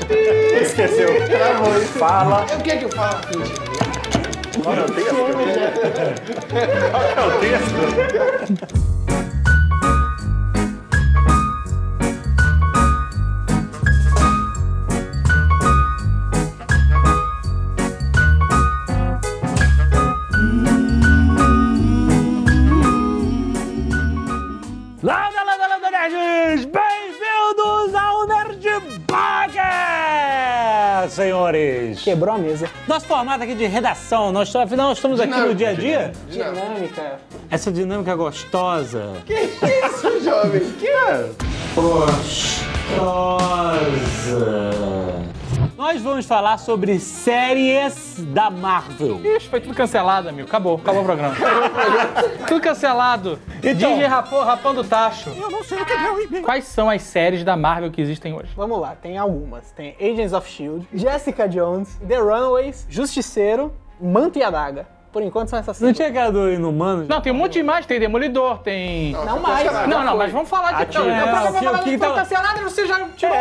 Esqueceu. Fala. O que eu falo? Qual é o texto? Qual é o texto? Landa, nerds! Bem-vindos ao Nerd Podcast, senhores! Quebrou a mesa. Nosso formato aqui de redação, afinal estamos aqui no dia a dia. Dinâmica. Essa dinâmica gostosa. Que isso, jovem? Que é? Gostosa. Nós vamos falar sobre séries da Marvel. Ixi, foi tudo cancelado, amigo. Acabou o programa. Tudo cancelado. Então, Disney rapando o tacho. eu não sei o que é o e-mail. Quais são as séries da Marvel que existem hoje? Vamos lá, tem algumas. Tem Agents of S.H.I.E.L.D., Jessica Jones, The Runaways, Justiceiro, Manto e Adaga. Por enquanto são essas Não cinco. tinha cara do Inumano? Não, tem um monte de mais. Tem Demolidor, tem... Não mais. Não, mas vamos falar de... o que Foi tava... cancelado e você já tirou.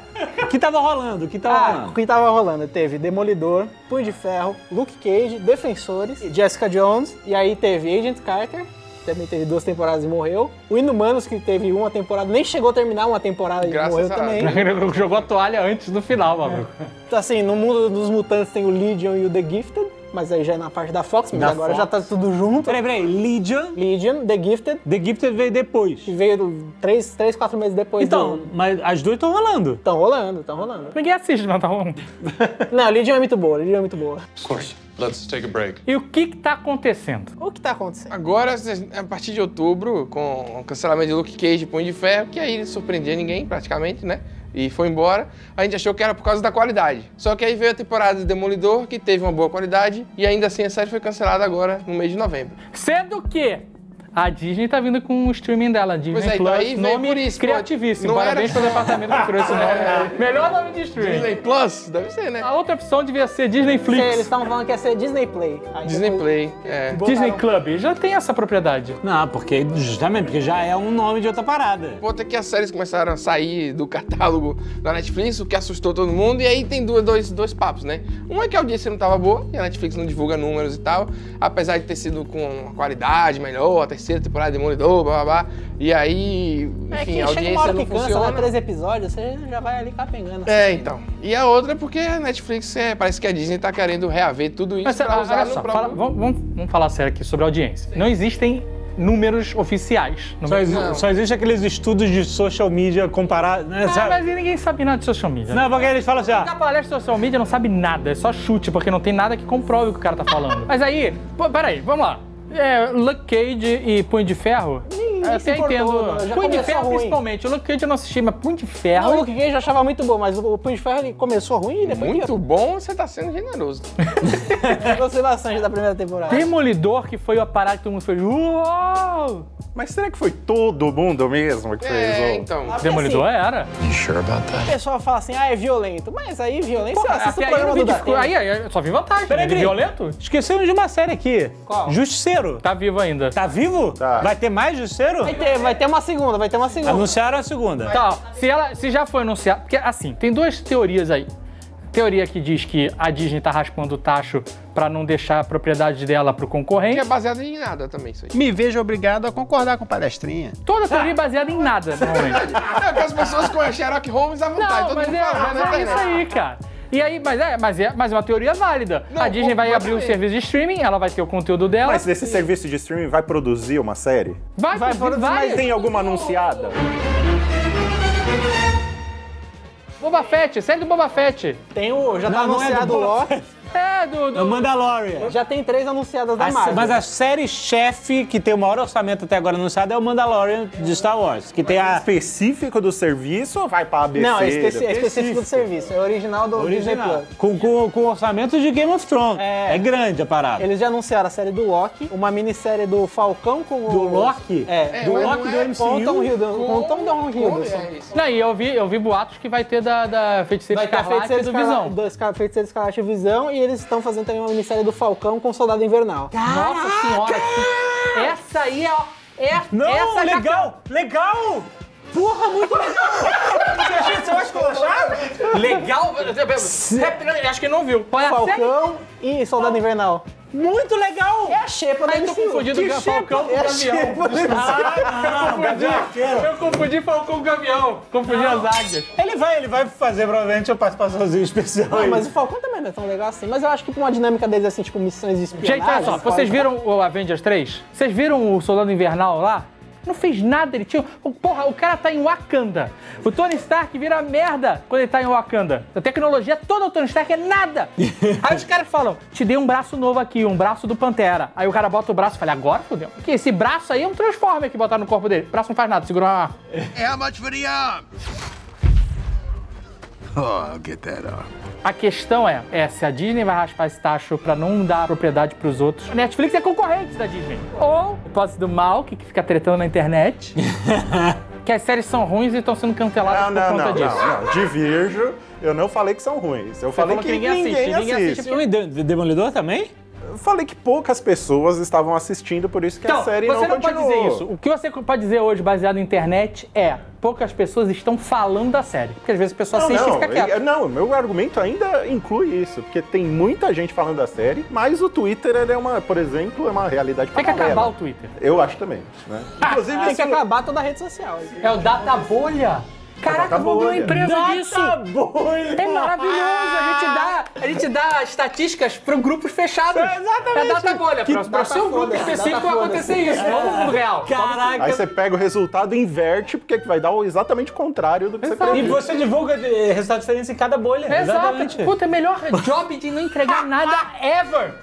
O que tava rolando? O que tava O rolando? que tava rolando? Teve Demolidor, Punho de Ferro, Luke Cage, Defensores, Jessica Jones, e aí teve Agent Carter, também teve 2 temporadas e morreu. O Inumanos, que teve uma temporada, nem chegou a terminar uma temporada e Graças morreu a também. Jogou a toalha antes do final, maluco. Então, assim, no mundo dos mutantes tem o Legion e o The Gifted, mas aí já é na parte da Fox, mas Da agora Fox. já tá tudo junto. Peraí, Legion. Legion, The Gifted, The Gifted veio depois. que veio 3, 4 meses depois Então, mas as duas estão rolando. Estão rolando, estão rolando. Ninguém assiste, mas tá rolando. Não, Legion é muito boa, Legion é muito boa. Of course. Let's take a break. E o que tá acontecendo? O que tá acontecendo? Agora, a partir de outubro, com o cancelamento de Luke Cage e Punho de Ferro, que aí não surpreendia ninguém, praticamente, né? E foi embora, a gente achou que era por causa da qualidade. Só que aí veio a temporada de Demolidor, que teve uma boa qualidade, e ainda assim a série foi cancelada agora, no mês de novembro. Sendo que a Disney tá vindo com o streaming dela, Disney Pois é, Plus, então aí veio nome por isso, pô. criativíssimo. Não Parabéns era- pro departamento que criou esse nome. Melhor nome de streaming. Disney Plus? Deve ser, né? A outra opção devia ser Disney Flix. Eles estavam falando que ia ser Disney Play. Aí Disney depois Play, é. botaram- Disney Club, já tem essa propriedade. Não, porque justamente porque já é um nome de outra parada. Pô, até que as séries começaram a sair do catálogo da Netflix, o que assustou todo mundo, e aí tem dois papos, né? Um é que a audiência não tava boa, e a Netflix não divulga números e tal, apesar de ter sido com uma qualidade melhor, a terceira temporada de Demolidor, blá blá blá, e aí, É enfim, que a chega uma audiência hora não que cansa, funciona. né? 3 episódios, você já vai ali capengando. É, então. E a outra é porque a Netflix, parece que a Disney tá querendo reaver tudo isso Mas pra usar olha no só, próprio... vamos falar sério aqui sobre audiência. Não existem números oficiais. Só existe aqueles estudos de social media comparados, né? Ah, mas ninguém sabe nada de social media. Não, porque eles falam assim, A palestra de social media não sabe nada, é só chute, porque não tem nada que comprove o que o cara tá falando. Mas aí, pô, peraí, vamos lá. Luke Cage e Punho de Ferro? Ninguém se Até importou, entendo. já Punho de começou Ferro, ruim. principalmente. O Luke Cage eu não assisti, mas Punho de Ferro. Não, o Luke Cage eu achava muito bom, mas o Punho de Ferro ele começou ruim e depois Muito bom, você tá sendo generoso. eu gostei bastante da primeira temporada. Demolidor, que foi a parada que todo mundo fez. Uou! Mas será que foi todo mundo mesmo que fez? É, o- então. Demolidor era. You sure about O that? pessoal fala assim, é violento. Mas aí violência, Porra, assista até o aí eu programa vi do de... Datena. aí eu só vi vantagem. Peraí, Ele peraí. violento? Esquecemos de uma série aqui. Qual? Justiceiro. Tá vivo ainda. Tá vivo? Tá. Vai ter mais Justiceiro? Vai ter uma segunda, vai ter uma segunda. Anunciaram a segunda. Tá, se já foi anunciado... Porque, assim, tem duas teorias aí. Teoria que diz que a Disney tá raspando o tacho pra não deixar a propriedade dela pro Que concorrente. é baseado em nada também, isso aí. Me vejo obrigado a concordar com palestrinha. Toda teoria é baseada em nada, normalmente. É que as pessoas com a Sherlock Holmes à vontade, Não, todo mas mundo é, falando na mas é isso internet. aí, cara. E aí, mas é uma teoria válida. Não, a Disney vai abrir o completamente. serviço de streaming, ela vai ter o conteúdo dela. Mas esse serviço de streaming vai produzir uma série? vai produzir, vai. Tem alguma anunciada? Boba Fett, série do Boba Fett. Tem o. Já tá Não, não é do anunciado o Boba Loki. É, É o Mandalorian. Já tem 3 anunciadas da Marvel. Mas a série chefe que tem o maior orçamento até agora anunciado é o Mandalorian de Star Wars, que tem a Específico do serviço ou vai pra ABC? Não, é específico do serviço. É original do Disney original, Plus. com orçamento de Game of Thrones. É. É grande a parada. Eles já anunciaram a série do Loki, uma minissérie do Falcão com o... Do Loki? Do mas Loki não do é MCU. Com o Tom Hiddleston. Com o Tom Hiddleston. É isso. Não, e eu vi boatos que vai ter da Feiticeira Vai ter a Escarlate Feiticeira e do Visão. Feiticeira Escarlate e Visão, e eles estão fazendo também uma minissérie do Falcão com o Soldado Invernal. Nossa senhora, essa aí é... Não, essa já- legal! Porra, muito legal! Você achou que você vai esculachar? Legal? Acho que não viu. Põe a série. Falcão e Soldado Invernal. Muito legal! É a xepa da Aí tô MCU. confundindo com Falcão com É a Gavião. xepa da MCU. Eu confundi Falcão com Gavião. Confundi as águias. Ele vai fazer provavelmente uma participaçãozinha especial Não, aí. mas o Falcão também não é tão legal assim. Mas eu acho que pra uma dinâmica deles, assim, tipo, missões de espionagem... Gente, olha só, vocês viram o Avengers 3? Vocês viram o Soldado Invernal lá? Não fez nada, ele tinha... Porra, o cara tá em Wakanda. O Tony Stark vira merda quando ele tá em Wakanda. A tecnologia toda do Tony Stark é nada. Aí os caras falam, te dei um braço novo aqui, um braço do Pantera. Aí o cara bota o braço e fala, agora fodeu. Porque esse braço aí é um Transformer que botaram no corpo dele. O braço não faz nada, segura uma arma. How much for the arm? Oh, I'll get that arm. A questão é se a Disney vai raspar esse tacho pra não dar propriedade pros outros. A Netflix é concorrente da Disney. Ou, hipótese do mal, que fica tretando na internet, que as séries são ruins e estão sendo canceladas por conta disso. Não. Divirjo. Eu não falei que são ruins. Eu falei falou que que ninguém assiste. O Demolidor também? Eu falei que poucas pessoas estavam assistindo, por isso que a série você não continuou. pode dizer isso. O que você pode dizer hoje, baseado na internet, é poucas pessoas estão falando da série. Porque às vezes a pessoa assiste e fica quieta. Não, meu argumento ainda inclui isso, porque tem muita gente falando da série, mas o Twitter, ele é por exemplo, é uma realidade Tem que paralela. acabar o Twitter. Eu acho também, né? Inclusive, Tem que acabar toda a rede social. É o Data Bolha. Caraca, eu vou ver uma empresa disso. Bolha. É maravilhoso. A gente dá estatísticas para grupos fechados. Exatamente. É data bolha. Para seu grupo específico vai acontecer isso. Não no mundo real. Caraca. Aí você pega o resultado e inverte, porque vai dar exatamente o contrário do que você E previu. você divulga resultados diferentes em cada bolha. Exato. Puta, é melhor job de não entregar nada ever.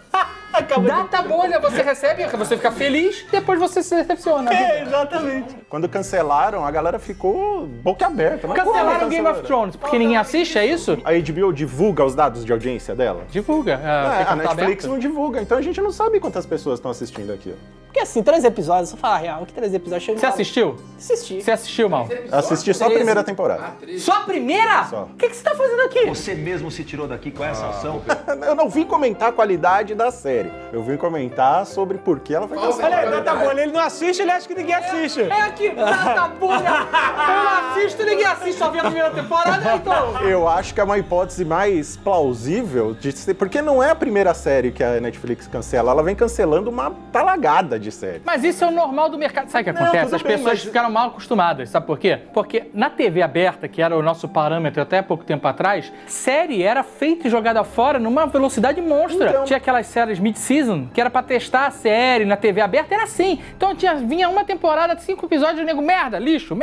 Data bolha, você recebe, você fica feliz, depois você se decepciona. Exatamente. Quando cancelaram, a galera ficou boca aberta. Mas Cancelaram como Game of cancelaram? Thrones porque ninguém assiste, é isso? A HBO divulga os dados de audiência dela? Divulga. A Netflix não divulga, então a gente não sabe quantas pessoas estão assistindo aqui. Porque assim, 3 episódios, se eu falar a real, que 3 episódios chegam... Você assistiu? Assisti. Você assistiu, Mal? Assisti só a primeira temporada. Só a primeira? Só. O que você tá fazendo aqui? Você mesmo se tirou daqui com essa ação? Eu não vim comentar a qualidade da série. Eu vim comentar sobre por que ela foi cancelada. Olha aí, Data Bolha, ele não assiste, ele acha que ninguém assiste. É aqui, data bolha. Eu não assisto, ninguém assiste, só vi a primeira temporada, então. Eu acho que é uma hipótese mais plausível de ser, porque não é a primeira série que a Netflix cancela, ela vem cancelando uma talagada de série. Mas isso é o normal do mercado. Sabe o que acontece? tudo As bem, pessoas mas- ficaram mal acostumadas. Sabe por quê? Porque na TV aberta, que era o nosso parâmetro até pouco tempo atrás, série era feita e jogada fora numa velocidade monstra. Então- Tinha aquelas séries mid-season, que era pra testar a série na TV aberta, era assim. Então vinha uma temporada de 5 episódios, o nego, merda, lixo.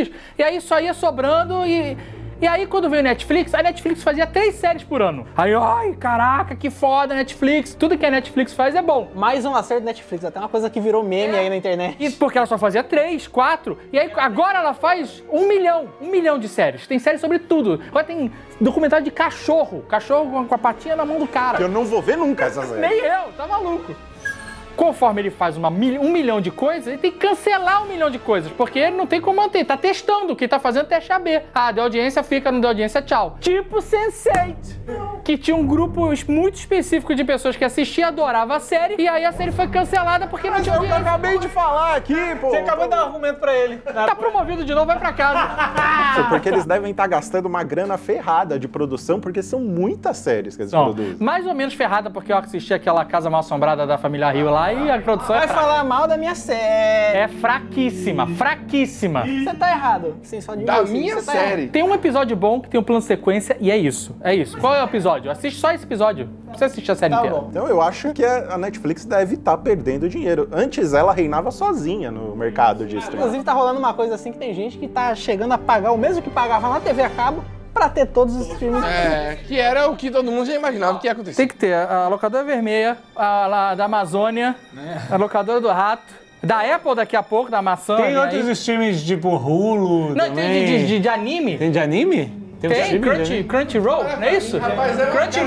E aí só ia sobrando E aí, quando veio Netflix, a Netflix fazia 3 séries por ano. Aí, ai, caraca, que foda, Netflix. Tudo que a Netflix faz é bom. Mais um acerto da Netflix, até uma coisa que virou meme aí na internet. E porque ela só fazia 3, 4. E aí, agora ela faz 1 milhão de séries. Tem séries sobre tudo. Agora tem documentário de cachorro. Cachorro com a patinha na mão do cara. Que eu não vou ver nunca essa série. Nem eu, tá maluco. Conforme ele faz 1 milhão de coisas, ele tem que cancelar 1 milhão de coisas, porque ele não tem como manter, tá testando, o que tá fazendo é teste AB. Ah, deu audiência, fica, não deu audiência, tchau. Tipo Sense8, que tinha um grupo muito específico de pessoas que assistia, adorava a série, e aí a série foi cancelada porque não tinha Eu audiência. acabei de falar aqui, pô. Você acabou de dar um argumento pra ele. Tá promovido de novo, vai pra casa. Porque eles devem estar gastando uma grana ferrada de produção, porque são muitas séries que eles Não, produzem. mais ou menos ferrada, porque eu assisti aquela Casa Mal Assombrada da família Rio lá, e a produção Vai falar mal da minha série. é fraquíssima, fraquíssima. Você tá errado. Sim, só de Da você, minha você tá série. Tem um episódio bom que tem um plano de sequência e é isso. É isso. Qual é o episódio? Assiste só esse episódio. Não precisa assistir a série Tá inteira. bom. Então eu acho que a Netflix deve estar perdendo dinheiro. Antes ela reinava sozinha no mercado de streaming. Inclusive tá rolando uma coisa assim que tem gente que tá chegando a pagar o mesmo que pagava na TV a cabo pra ter todos os streamings. É, que era o que todo mundo já imaginava que ia acontecer. Tem que ter a locadora vermelha, a lá da Amazônia, a locadora do rato, da Apple daqui a pouco, da maçã. Tem aí. outros streams tipo Hulu Não, também. tem de anime? Tem de anime? Um Tem, streaming de anime? Crunchyroll, não é isso? Rapaz, é Crunchyroll,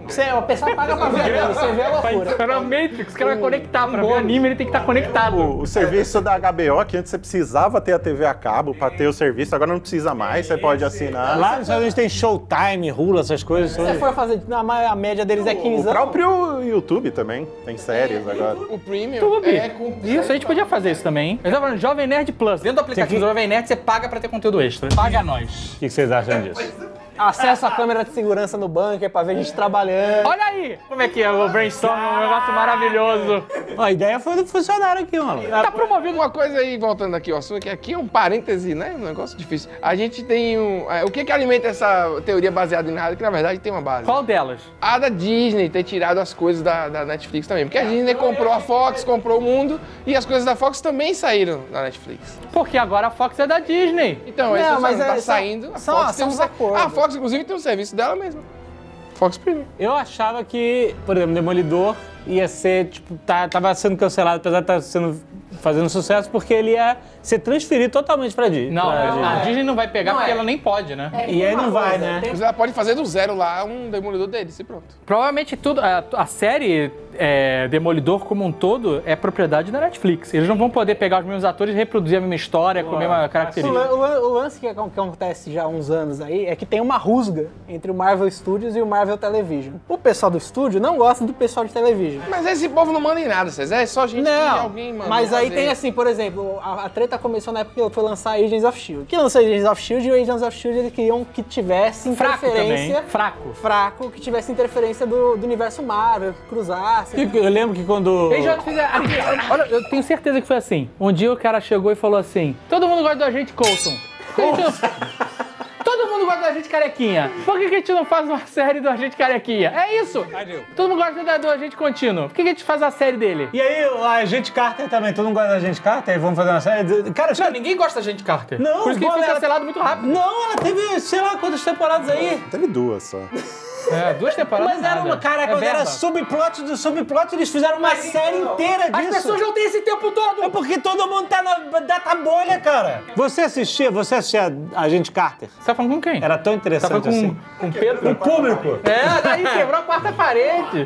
O pessoal paga pra ver, você vê a loucura. Era Matrix, que ela vai conectar. Pra ver o anime, ele tem que estar conectado. O serviço da HBO, que antes você precisava ter a TV a cabo pra ter o serviço, agora não precisa mais, você pode assinar. Lá nos Estados Unidos tem Showtime, Hulu, essas coisas. Se você for fazer, a média deles é 15 anos. O próprio YouTube também tem séries agora. O Premium YouTube. com... Isso, a gente podia fazer isso também, hein? Eu tava falando Jovem Nerd Plus. Dentro do aplicativo do Jovem Nerd, você paga pra ter conteúdo extra. Paga nós. O que vocês acham disso? Acesso à câmera de segurança no bunker pra ver a gente trabalhando. Olha aí como é que é o brainstorm, um negócio maravilhoso. Ó, a ideia foi do funcionário aqui, mano. Tá promovendo uma coisa aí, voltando aqui ao assunto, que aqui é um parêntese, né? Um negócio difícil. A gente tem o que alimenta essa teoria baseada em nada, que na verdade tem uma base. Qual delas? A da Disney ter tirado as coisas da Netflix também. Porque a Disney comprou a Fox, comprou o mundo, e as coisas da Fox também saíram da Netflix. Porque agora a Fox é da Disney. Então, Não, mas mas tá saindo. A Fox, inclusive, tem um serviço dela mesma. Fox Premium. Eu achava que, por exemplo, Demolidor ia ser, tipo, tava sendo cancelado, apesar de estar fazendo sucesso, porque ele ia ser transferido totalmente pra Disney. Não, a Disney não vai pegar porque ela nem pode, né? E aí não vai, né? Mas ela pode fazer do zero lá um Demolidor deles e pronto. Provavelmente tudo, a série Demolidor como um todo é propriedade da Netflix. Eles não vão poder pegar os mesmos atores e reproduzir a mesma história com a mesma característica. O lance que acontece já há uns anos aí é que tem uma rusga entre o Marvel Studios e o Marvel Television. O pessoal do estúdio não gosta do pessoal de television. Mas esse povo não manda em nada, César. É só gente que alguém manda. Mas aí tem assim, por exemplo, a treta começou na época que foi lançar Agents of S.H.I.E.L.D. Que lançou Agents of S.H.I.E.L.D. e o Agents of S.H.I.E.L.D. eles queriam que tivesse interferência... Fraco, que tivesse interferência do universo Marvel, que cruzasse. Eu lembro que quando... Eles já fizeram... Olha, eu tenho certeza que foi assim. Um dia o cara chegou e falou assim, todo mundo gosta do Agente Coulson. Todo mundo gosta do Agente Carequinha. Por que a gente não faz uma série do Agente Carequinha? É isso! Todo mundo gosta do Agente Contínuo. Por que a gente faz a série dele? E aí, o Agente Carter também. Todo mundo gosta do Agente Carter? Vamos fazer uma série? Cara, não, ninguém gosta da Agente Carter. Não, por isso que ele foi cancelado muito rápido. Não, ela teve, sei lá, quantas temporadas aí. Teve 2 só. 2 temporadas. Mas era uma, cara, quando era subplot do subplot, eles fizeram uma série inteira disso. As pessoas não têm esse tempo todo. É porque todo mundo tá na data bolha, cara. Você assistia a Agente Carter? Você tá falando com quem? Era tão interessante assim. Com Pedro? O público. Daí quebrou a quarta parede.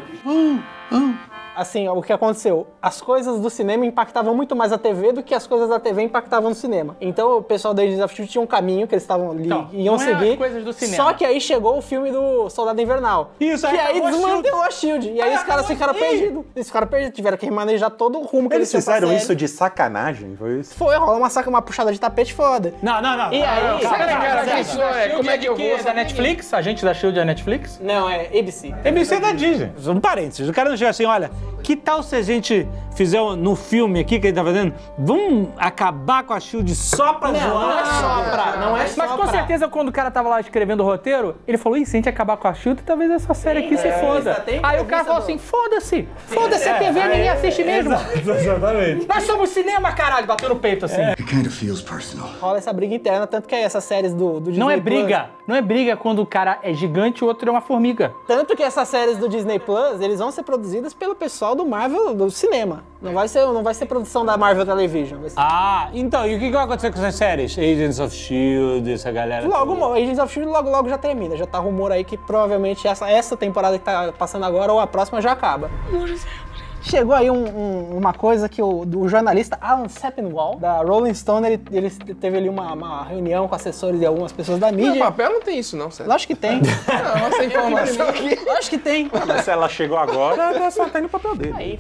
Assim, o que aconteceu? As coisas do cinema impactavam muito mais a TV do que as coisas da TV impactavam no cinema. Então o pessoal da Agents of S.H.I.E.L.D. tinha um caminho que eles estavam ali, iam seguir. As coisas do cinema. Só que aí chegou o filme do Soldado Invernal. Isso, que aí desmantelou a S.H.I.E.L.D. E aí os caras ficaram perdidos. Eles ficaram perdidos, tiveram que remanejar todo o rumo que eles tinham. Fizeram isso de sacanagem? Foi isso? Foi, rolou uma puxada de tapete foda. Não. E aí... Como é que eu vou? Da Netflix? A gente da S.H.I.E.L.D. é Netflix? Não, é ABC. ABC é da Disney. Um parênteses. O cara não chega assim, olha, que tal se a gente fizer no filme aqui que ele tá fazendo, vamos acabar com a S.H.I.E.L.D. só pra zoar? Não é só Mas com certeza quando o cara tava lá escrevendo o roteiro, ele falou, se a gente acabar com a S.H.I.E.L.D., talvez essa série aqui se foda. Aí o cara falou assim, foda-se a TV, ninguém assiste mesmo. Exatamente. Nós somos cinema, caralho, bateu no peito assim. It kind of feels personal. Rola essa briga interna, tanto que essas séries do Disney Não é Plus- briga. Não é briga quando o cara é gigante e o outro é uma formiga. Tanto que essas séries do Disney Plus, eles vão ser produzidas pelo pessoal do Marvel, do cinema. Não vai ser produção da Marvel Television. Vai ser... Então, e o que vai acontecer com essas séries? Agents of S.H.I.E.L.D., essa galera. Agents of S.H.I.E.L.D. logo já termina. Já tá rumor aí que provavelmente essa temporada que tá passando agora ou a próxima já acaba. Chegou aí uma coisa que o jornalista Alan Sepinwall, da Rolling Stone, ele teve ali uma reunião com assessores de algumas pessoas da mídia. No papel não tem isso não, César. Lógico que tem. Não, essa informação aqui. Lógico que tem. Mas se ela chegou agora, ela só tá no papel dele.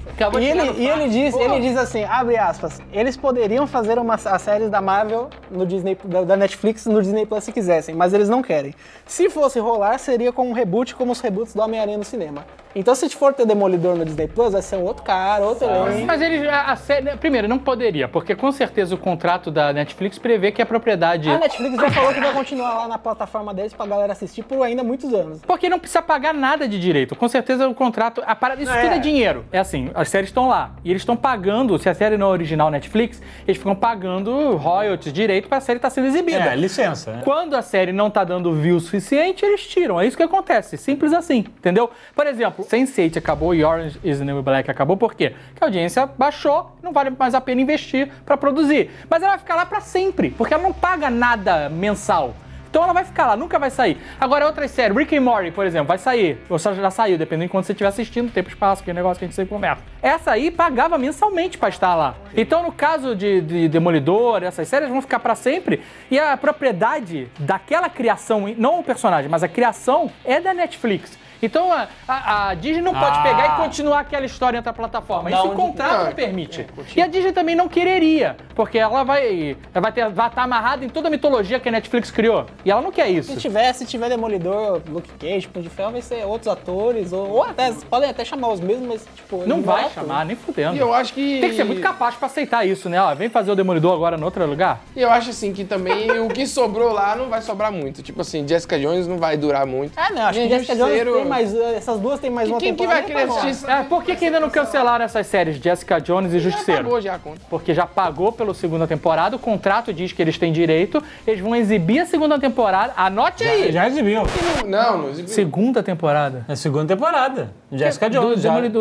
Ele diz assim, abre aspas, eles poderiam fazer as séries da Marvel no Disney, da Netflix no Disney Plus se quisessem, mas eles não querem. Se fosse rolar, seria com um reboot como os reboots do Homem-Aranha no cinema. Então se for ter Demolidor no Disney Plus, vai ser um outro cara, outro elenco. Mas a série, primeiro, não poderia, porque com certeza o contrato da Netflix prevê que a propriedade... A Netflix já falou que vai continuar lá na plataforma deles pra galera assistir por ainda muitos anos. Porque não precisa pagar nada de direito. Com certeza o contrato... Isso tudo é dinheiro. É assim, as séries estão lá. E eles estão pagando, se a série não é original Netflix, eles ficam pagando royalties, direito pra série estar sendo exibida. Licença. Né? Quando a série não tá dando view suficiente, eles tiram. É isso que acontece. Simples assim, entendeu? Por exemplo, Sense8 acabou e Orange is the New Black acabou. Por quê? Porque a audiência baixou, não vale mais a pena investir pra produzir. Mas ela vai ficar lá pra sempre, porque ela não paga nada mensal. Então Então ela vai ficar lá, nunca vai sair. Agora, outras séries, Rick and Morty, por exemplo, vai sair. Ou já saiu, dependendo de quando você estiver assistindo, tempo e espaço, que é negócio que a gente sempre conversa. Essa aí pagava mensalmente pra estar lá. Então, no caso de Demolidor, essas séries vão ficar pra sempre. E a propriedade daquela criação, não o personagem, mas a criação é da Netflix. Então a Disney não pode pegar e continuar aquela história em outra plataforma. Isso o contrato não permite. E a Disney também não quereria, porque ela vai estar amarrada em toda a mitologia que a Netflix criou. E ela não quer isso. Se tiver Demolidor, Luke Cage, Punho de Ferro, vai ser outros atores, ou até, podem até chamar os mesmos, mas tipo... Não vai chamar, nem fudendo. E eu acho que... Tem que ser muito capaz pra aceitar isso, né? Ó, vem fazer o Demolidor agora em outro lugar. E eu acho assim que também o que sobrou lá não vai sobrar muito. Tipo assim, Jessica Jones não vai durar muito. Não, acho que Jessica Jones tem mais... Essas duas tem mais uma temporada. Quem vai querer assistir isso? Por que ainda não cancelaram essas séries, Jessica Jones e Justiceiro? Já pagou já a conta. Porque já pagou pela segunda temporada, o contrato diz que eles têm direito, eles vão exibir a segunda temporada. Anote aí! Já exibiu. Não exibiu. Segunda temporada. É a segunda temporada. Jessica Jones.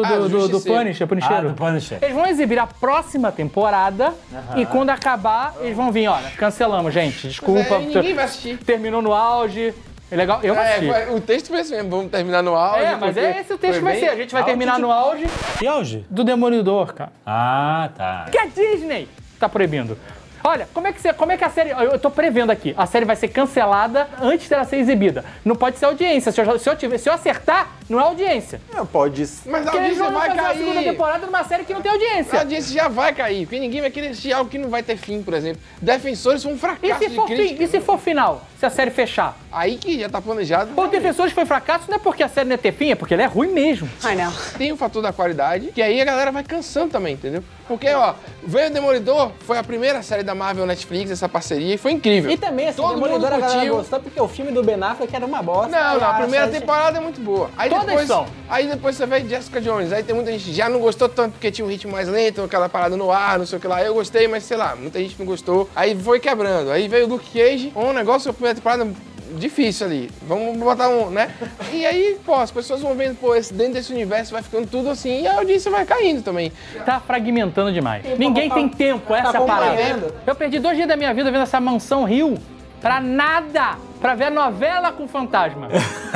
Do Punisher. Do Punisher. Eles vão exibir a próxima temporada e quando acabar, eles vão vir, olha, cancelamos, gente. Desculpa. Ninguém vai assistir. Terminou no auge. É legal, eu assisti. O texto foi esse mesmo, vamos terminar no auge. Mas é esse o texto que vai ser. A gente vai terminar no auge. Que auge? Do Demolidor, cara. Ah, tá. Que a Disney tá proibindo. Olha, como é que a série... Eu tô prevendo aqui. A série vai ser cancelada antes dela ser exibida. Não pode ser audiência. Se eu acertar, não é audiência. Não, pode... Mas a Porque eles audiência não vão vai fazer a cair. segunda temporada numa série que não tem audiência. A audiência já vai cair, porque ninguém vai querer assistir algo que não vai ter fim, por exemplo. Defensores foi um fracasso de crítica. E se for final? Se a série fechar? Aí que já tá planejado. O Defensores foi fracasso não é porque a série não é ter fim, é porque ela é ruim mesmo. Tem o fator da qualidade, que aí a galera vai cansando também, entendeu? Porque, ó, veio o Demolidor, foi a primeira série da Marvel Netflix, essa parceria, e foi incrível. E também, assim, todo Demolidor mundo a galera curtiu. gostou, porque o filme do Ben Affleck era uma bosta. Não, a primeira temporada é muito boa. Aí Todas depois, são. Aí depois você vê Jessica Jones, aí tem muita gente que já não gostou tanto porque tinha um ritmo mais lento, aquela parada no ar, não sei o que lá. Eu gostei, mas sei lá, muita gente não gostou. Aí foi quebrando. Aí veio o Luke Cage, um negócio, a primeira temporada difícil ali. Vamos botar um, né? E aí, pô, as pessoas vão vendo, pô, dentro desse universo vai ficando tudo assim e a audiência vai caindo também. Tá fragmentando demais. Ninguém tem tempo, essa é a parada. Eu perdi 2 dias da minha vida vendo essa Mansão Rio pra nada. Pra ver a novela com fantasma.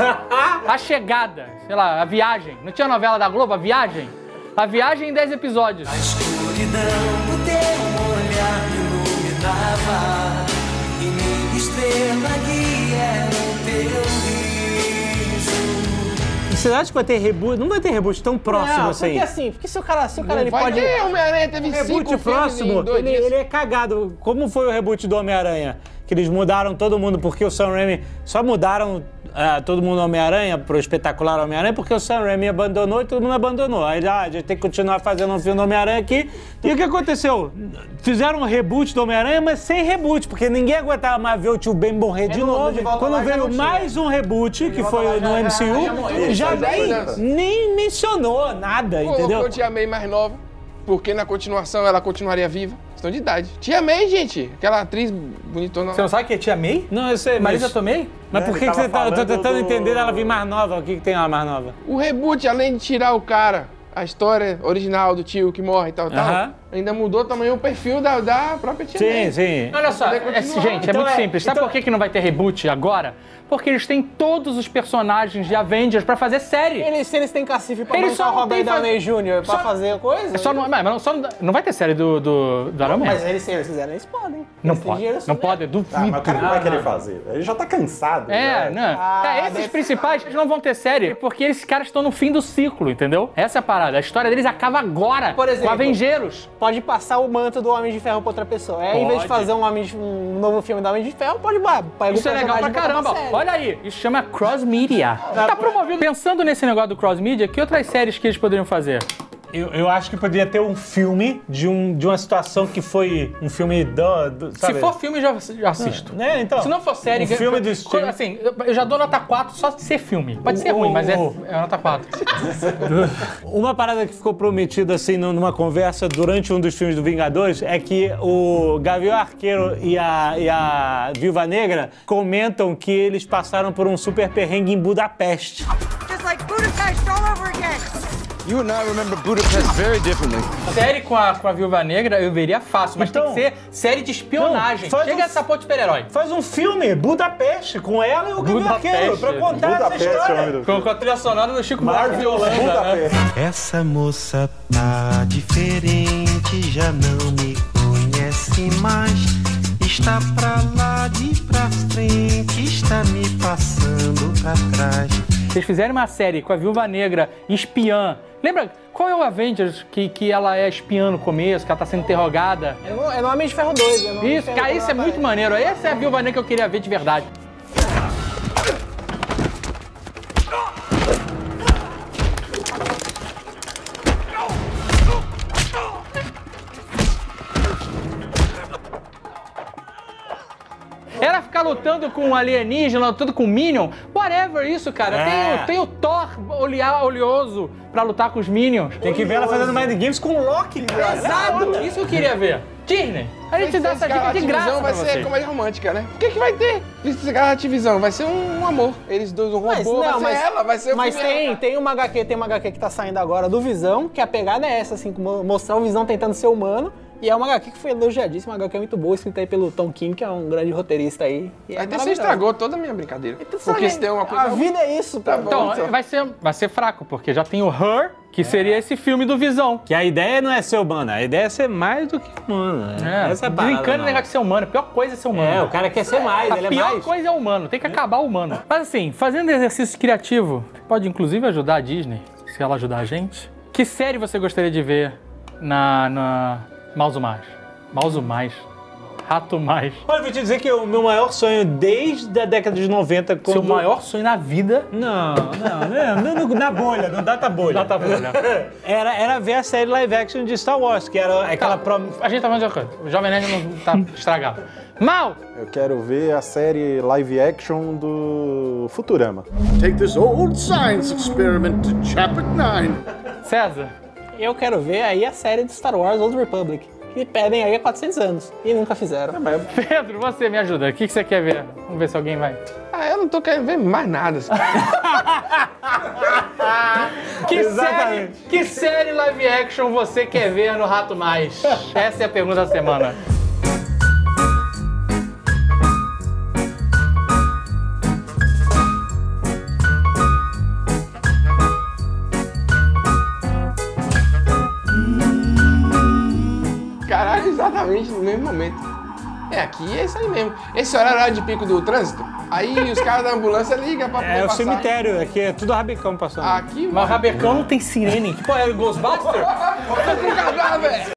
A Chegada, sei lá, A Viagem. Não tinha novela da Globo, A Viagem? A Viagem em 10 episódios. A escuridão, o teu olhar me iluminava e minha estrela guia no teu riso. Você acha que vai ter reboot? Não vai ter reboot tão próximo assim. Porque assim, porque se o cara ele vai pode... ter, Homem-Aranha teve 5 Reboot próximo, ele é cagado. Como foi o reboot do Homem-Aranha? Que eles mudaram todo mundo porque o Sam Raimi... Só mudaram todo mundo Homem-Aranha pro espetacular Homem-Aranha porque o Sam Raimi abandonou e todo mundo abandonou. Aí a gente tem que continuar fazendo um filme do Homem-Aranha aqui. E o que aconteceu? Fizeram um reboot do Homem-Aranha, mas sem reboot, porque ninguém aguentava mais ver o tio Ben morrer de novo. Quando veio mais um reboot, que foi no MCU, já nem mencionou nada, entendeu? Colocou Tia May mais nova, porque na continuação ela continuaria viva. Questão de idade. Tia May, gente, aquela atriz bonitona. Você não sabe que é Tia May? Não, eu sei, Marisa Tomei? Mas por que você tá... Eu tô tentando entender ela vir mais nova. O que tem ela mais nova? O reboot, além de tirar o cara, a história original do tio que morre e tal, ainda mudou também o perfil da própria Tia May. Sim. Olha só, gente, então é muito simples. Sabe por que não vai ter reboot agora? Porque eles têm todos os personagens de Avengers pra fazer série. Se eles têm cacife pra Eles bancar só o Robert não Downey Jr. pra fazer coisa... Não vai ter série do Iron Man. Mas se eles quiserem, eles podem. Não pode, não pode, duvido. Mas o cara não vai querer fazer. Ele já tá cansado. Esses principais eles não vão ter série, porque esses caras estão no fim do ciclo, entendeu? Essa é a parada. A história deles acaba agora, por exemplo, com Avengeiros. Pode passar o manto do Homem de Ferro pra outra pessoa. Em vez de fazer um novo filme do Homem de Ferro, pode isso é legal pra caramba. Olha aí, isso chama cross media. Tá promovido. Pensando nesse negócio do cross media, que outras séries que eles poderiam fazer? Eu acho que poderia ter um filme de uma situação que foi um filme sabe? Se for filme, já assisto. Então, se não for série... Um filme do estilo... Assim, eu já dou nota 4 só de ser filme. Pode ser ruim, mas é nota 4. Uma parada que ficou prometida, assim, numa conversa durante um dos filmes do Vingadores é que o Gavião Arqueiro e a Viúva Negra comentam que eles passaram por um super perrengue em Budapeste. Just like Budapest all over again. You and I remember Budapest very differently. Série com a Viúva Negra eu veria fácil, mas Então, tem que ser série de espionagem. não, Chega essa porra de super-herói. Faz um filme, Budapeste, com ela e o Gavião Arqueiro, pra contar Budapeste essa é o nome história. do Com a trilha sonora do Chico Buarque de Holanda, né? Budapeste. Essa moça tá diferente, já não me conhece mais. Está pra lá de pra frente, está me passando pra trás. Vocês fizerem uma série com a Viúva Negra espiã. Lembra qual é o Avengers que ela é espiã no começo, que ela tá sendo interrogada? É no Homem de Ferro 2. É no Homem de Isso, Ferro cara, quando isso é ela muito aparece. maneiro. Essa é a Viúva Negra que eu queria ver de verdade. Ela ficar lutando com um alienígena, lutando com um Minion, whatever isso, cara. Tem o Thor oleoso pra lutar com os Minions. Tem que ver ela fazendo Mind Games com o Loki, cara. Exato, isso que eu queria ver. Disney, a gente dá essa dica de graça pra vai ser vocês. comédia romântica, né? O que vai ter? Activisão vai ser um amor. Eles dois, um robô, vai ser ela, vai ser o Mas filme tem uma HQ que tá saindo agora do Visão, que a pegada é essa, assim, mostrar o Visão tentando ser humano. E é uma HQ que foi elogiadíssima, uma HQ muito boa, escrita aí pelo Tom King, que é um grande roteirista aí. E Aí é você maravilhoso. estragou toda a minha brincadeira. Porque se tem uma coisa... A vida é isso, Tá pô. bom. Então, vai ser fraco, porque já tem o Her, que seria esse filme do Visão. Que a ideia não é ser humano, a ideia é ser mais do que humano. Né? Essa é a parada, brincando no não. negócio de ser humano. A pior coisa é ser humano. É, o cara quer ser mais, ele A é pior mais. coisa é humano, tem que acabar o humano. Mas assim, fazendo exercício criativo, pode inclusive ajudar a Disney, se ela ajudar a gente. Que série você gostaria de ver na Mouse Mais? Mouse Mais. Rato Mais. Olha, eu vou te dizer que o meu maior sonho desde a década de 90... Quando... Seu maior sonho na vida... Não, na bolha, no Data Bolha. Data Bolha. Era ver a série live action de Star Wars, que era aquela... A gente tá falando de uma coisa. O Jovem Nerd não tá estragado. Mal! Eu quero ver a série live action do Futurama. Take this old science experiment to Chapter 9. César. Eu quero ver aí a série de Star Wars Old Republic, que pedem aí há 400 anos e nunca fizeram. Pedro, você me ajuda. O que você quer ver? Vamos ver se alguém vai. Eu não tô querendo ver mais nada. Assim. Que série live action você quer ver no Rato Mais? Essa é a pergunta da semana. Caralho, exatamente no mesmo momento. Aqui é isso aí mesmo. Esse horário de pico do trânsito, aí os caras da ambulância ligam pra poder É o passar. cemitério, aqui é tudo rabicão passando. Aqui, Mas o Rabecão não tem sirene. Que porra, é o Ghostbuster? Tô com cagada, velho.